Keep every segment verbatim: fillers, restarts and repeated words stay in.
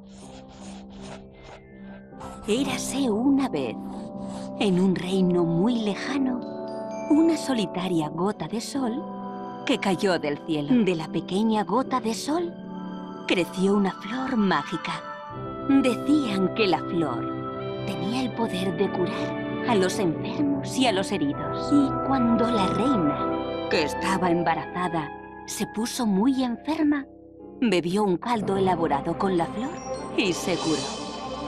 Érase una vez, en un reino muy lejano, una solitaria gota de sol que cayó del cielo. De la pequeña gota de sol creció una flor mágica. Decían que la flor tenía el poder de curar a los enfermos y a los heridos. Y cuando la reina, que estaba embarazada, se puso muy enferma, bebió un caldo elaborado con la flor y se curó.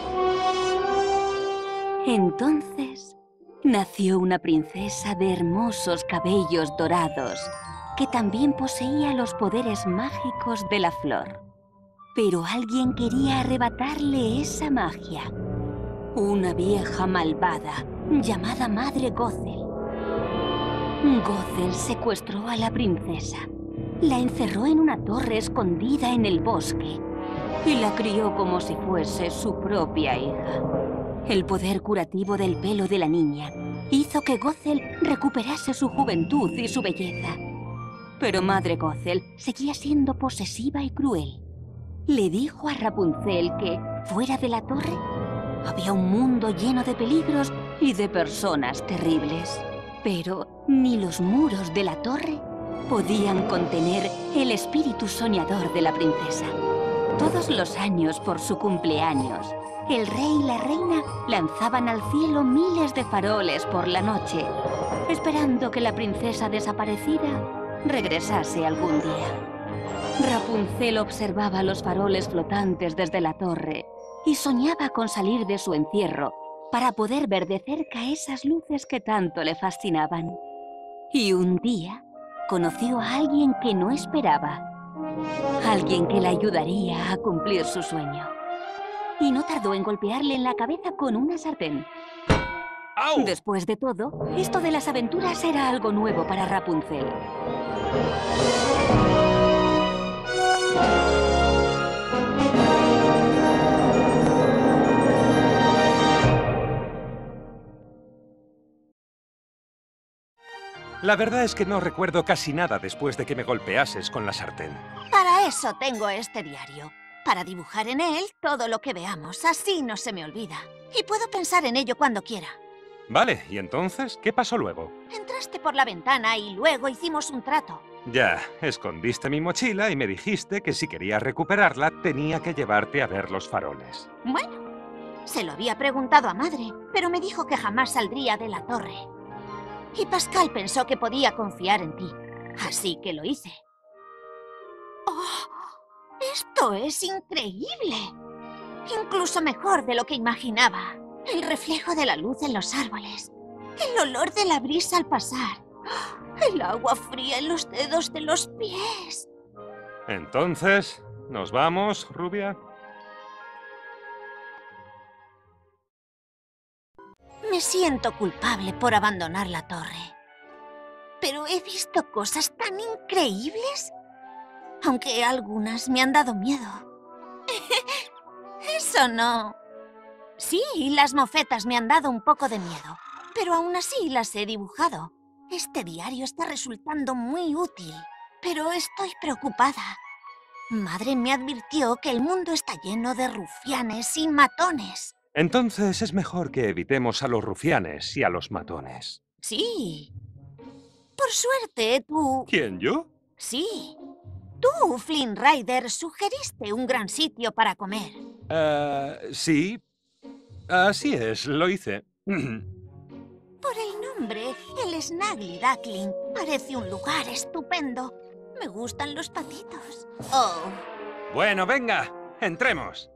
Entonces nació una princesa de hermosos cabellos dorados que también poseía los poderes mágicos de la flor. Pero alguien quería arrebatarle esa magia. Una vieja malvada llamada Madre Gothel. Gothel secuestró a la princesa, la encerró en una torre escondida en el bosque y la crió como si fuese su propia hija. El poder curativo del pelo de la niña hizo que Gothel recuperase su juventud y su belleza. Pero Madre Gothel seguía siendo posesiva y cruel. Le dijo a Rapunzel que, fuera de la torre, había un mundo lleno de peligros y de personas terribles. Pero ni los muros de la torre podían contener el espíritu soñador de la princesa. Todos los años, por su cumpleaños, el rey y la reina lanzaban al cielo miles de faroles por la noche, esperando que la princesa desaparecida regresase algún día. Rapunzel observaba los faroles flotantes desde la torre y soñaba con salir de su encierro para poder ver de cerca esas luces que tanto le fascinaban. Y un día conoció a alguien que no esperaba, alguien que la ayudaría a cumplir su sueño. Y no tardó en golpearle en la cabeza con una sartén. ¡Au! Después de todo, esto de las aventuras era algo nuevo para Rapunzel. La verdad es que no recuerdo casi nada después de que me golpeases con la sartén. Para eso tengo este diario. Para dibujar en él todo lo que veamos, así no se me olvida. Y puedo pensar en ello cuando quiera. Vale, ¿y entonces qué pasó luego? Entraste por la ventana y luego hicimos un trato. Ya, escondiste mi mochila y me dijiste que si querías recuperarla tenía que llevarte a ver los faroles. Bueno, se lo había preguntado a Madre, pero me dijo que jamás saldría de la torre. Y Pascal pensó que podía confiar en ti, así que lo hice. ¡Oh! ¡Esto es increíble! Incluso mejor de lo que imaginaba. El reflejo de la luz en los árboles. El olor de la brisa al pasar. El agua fría en los dedos de los pies. Entonces, ¿nos vamos, rubia? Me siento culpable por abandonar la torre. Pero he visto cosas tan increíbles. Aunque algunas me han dado miedo. Eso no. Sí, las mofetas me han dado un poco de miedo. Pero aún así las he dibujado. Este diario está resultando muy útil. Pero estoy preocupada. Madre me advirtió que el mundo está lleno de rufianes y matones. Entonces es mejor que evitemos a los rufianes y a los matones. Sí. Por suerte, tú... ¿Quién, yo? Sí. Tú, Flynn Rider, sugeriste un gran sitio para comer. Uh, sí. Así es, lo hice. Por el nombre, el Snuggly Duckling parece un lugar estupendo. Me gustan los patitos. Oh. Bueno, venga, entremos.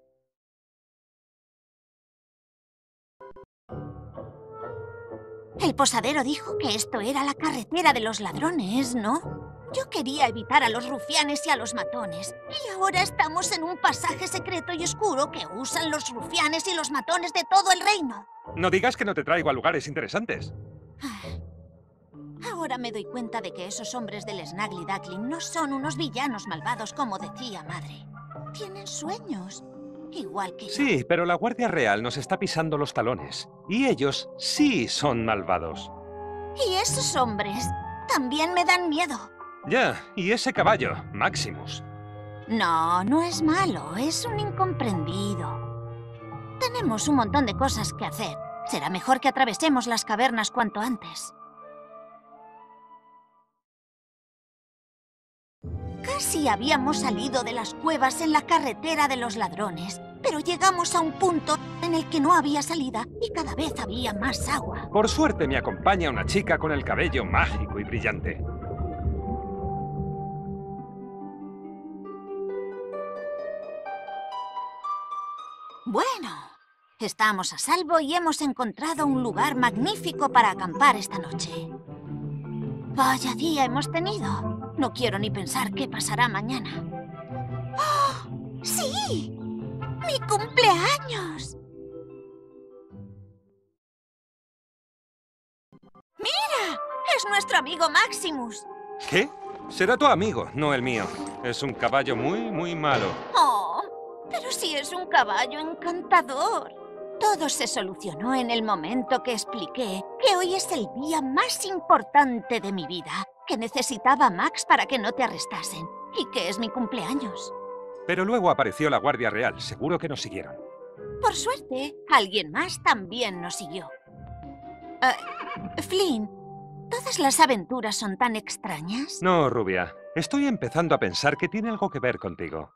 El posadero dijo que esto era la carretera de los ladrones, ¿no? Yo quería evitar a los rufianes y a los matones. Y ahora estamos en un pasaje secreto y oscuro que usan los rufianes y los matones de todo el reino. No digas que no te traigo a lugares interesantes. Ahora me doy cuenta de que esos hombres del Snuggly Duckling no son unos villanos malvados como decía Madre. Tienen sueños, igual que yo. Sí, pero la Guardia Real nos está pisando los talones. Y ellos sí son malvados. Y esos hombres también me dan miedo. Ya, y ese caballo, Maximus. No, no es malo, es un incomprendido. Tenemos un montón de cosas que hacer. Será mejor que atravesemos las cavernas cuanto antes. Casi habíamos salido de las cuevas en la carretera de los ladrones, pero llegamos a un punto en el que no había salida y cada vez había más agua. Por suerte me acompaña una chica con el cabello mágico y brillante. Bueno, estamos a salvo y hemos encontrado un lugar magnífico para acampar esta noche. Vaya día hemos tenido. No quiero ni pensar qué pasará mañana. ¡Oh! ¡Sí! ¡Mi cumpleaños! ¡Mira! ¡Es nuestro amigo Maximus! ¿Qué? Será tu amigo, no el mío. Es un caballo muy, muy malo. ¡Oh! Pero sí es un caballo encantador. Todo se solucionó en el momento que expliqué que hoy es el día más importante de mi vida, que necesitaba a Max para que no te arrestasen, y que es mi cumpleaños. Pero luego apareció la Guardia Real. Seguro que nos siguieron. Por suerte, alguien más también nos siguió. Uh, Flynn, ¿todas las aventuras son tan extrañas? No, Rubia. Estoy empezando a pensar que tiene algo que ver contigo.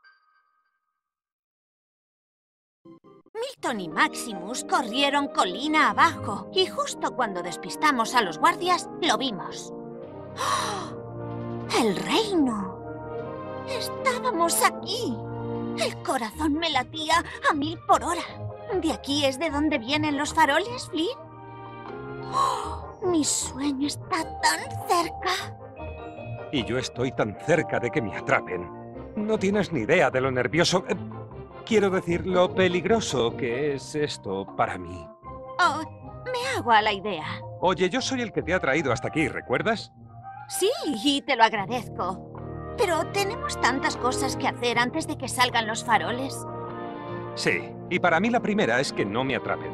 Milton y Maximus corrieron colina abajo y justo cuando despistamos a los guardias, lo vimos. ¡Oh! ¡El reino! ¡Estábamos aquí! El corazón me latía a mil por hora. ¿De aquí es de donde vienen los faroles, Flynn? ¡Oh! Mi sueño está tan cerca. Y yo estoy tan cerca de que me atrapen. No tienes ni idea de lo nervioso... Eh, quiero decir, lo peligroso que es esto para mí. Oh, me hago a la idea. Oye, yo soy el que te ha traído hasta aquí, ¿recuerdas? Sí, y te lo agradezco. Pero tenemos tantas cosas que hacer antes de que salgan los faroles. Sí, y para mí la primera es que no me atrapen.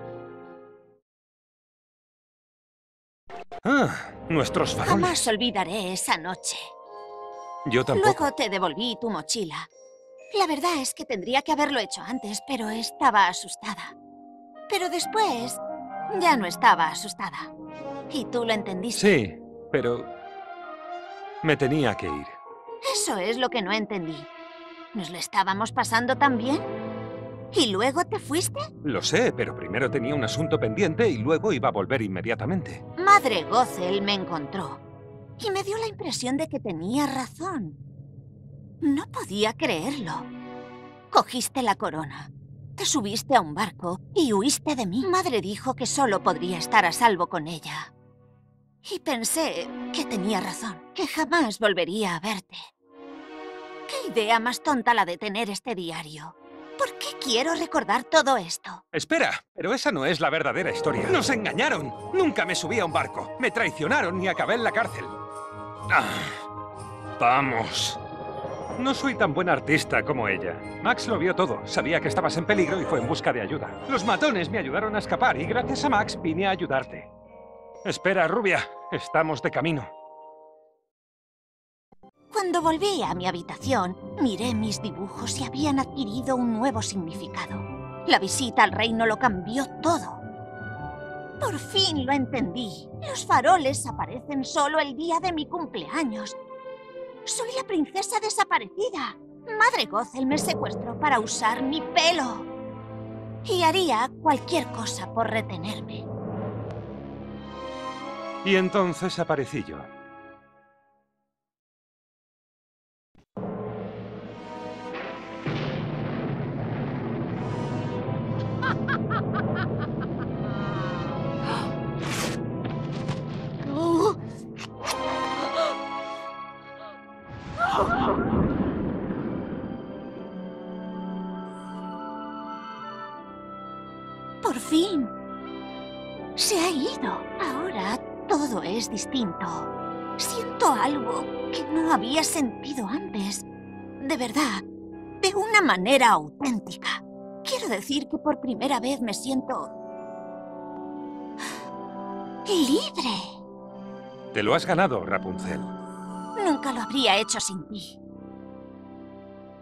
Ah, nuestros faroles. Jamás olvidaré esa noche. Yo tampoco. Luego te devolví tu mochila. La verdad es que tendría que haberlo hecho antes, pero estaba asustada. Pero después ya no estaba asustada. Y tú lo entendiste. Sí, pero me tenía que ir. Eso es lo que no entendí. ¿Nos lo estábamos pasando tan bien? ¿Y luego te fuiste? Lo sé, pero primero tenía un asunto pendiente y luego iba a volver inmediatamente. Madre Gothel me encontró y me dio la impresión de que tenía razón. No podía creerlo. Cogiste la corona, te subiste a un barco y huiste de mí. Madre dijo que solo podría estar a salvo con ella. Y pensé que tenía razón, que jamás volvería a verte. ¿Qué idea más tonta la de tener este diario? ¿Por qué quiero recordar todo esto? Espera, pero esa no es la verdadera historia. ¡Nos engañaron! Nunca me subí a un barco. Me traicionaron y acabé en la cárcel. Ah, vamos. No soy tan buen artista como ella. Max lo vio todo. Sabía que estabas en peligro y fue en busca de ayuda. Los matones me ayudaron a escapar y gracias a Max vine a ayudarte. Espera, Rubia. Estamos de camino. Cuando volví a mi habitación, miré mis dibujos y habían adquirido un nuevo significado. La visita al reino lo cambió todo. Por fin lo entendí. Los faroles aparecen solo el día de mi cumpleaños. Soy la princesa desaparecida. Madre Gothel me secuestró para usar mi pelo. Y haría cualquier cosa por retenerme. Y entonces aparecí yo. Por fin. Se ha ido. Ahora todo es distinto. Siento algo que no había sentido antes. De verdad, de una manera auténtica. Quiero decir que por primera vez me siento... libre. Te lo has ganado, Rapunzel. Nunca lo habría hecho sin ti.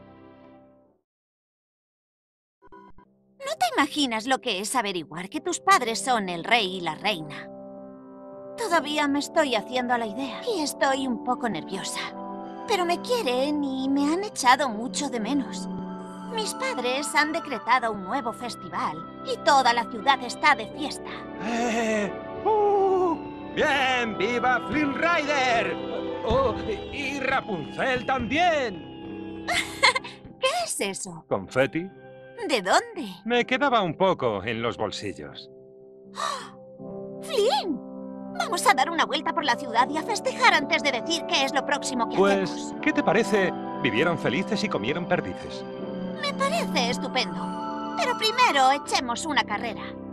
No te imaginas lo que es averiguar que tus padres son el rey y la reina. Todavía me estoy haciendo a la idea y estoy un poco nerviosa. Pero me quieren y me han echado mucho de menos. Mis padres han decretado un nuevo festival y toda la ciudad está de fiesta. ¡Eh! ¡Uh! ¡Bien! ¡Viva Flynn Rider! ¡Oh! ¡Y Rapunzel también! ¿Qué es eso? ¿Confeti? ¿De dónde? Me quedaba un poco en los bolsillos. ¡Flynn! Vamos a dar una vuelta por la ciudad y a festejar antes de decir qué es lo próximo que Pues, hacemos. ¿qué te parece? Vivieron felices y comieron perdices. Me parece estupendo. Pero primero echemos una carrera.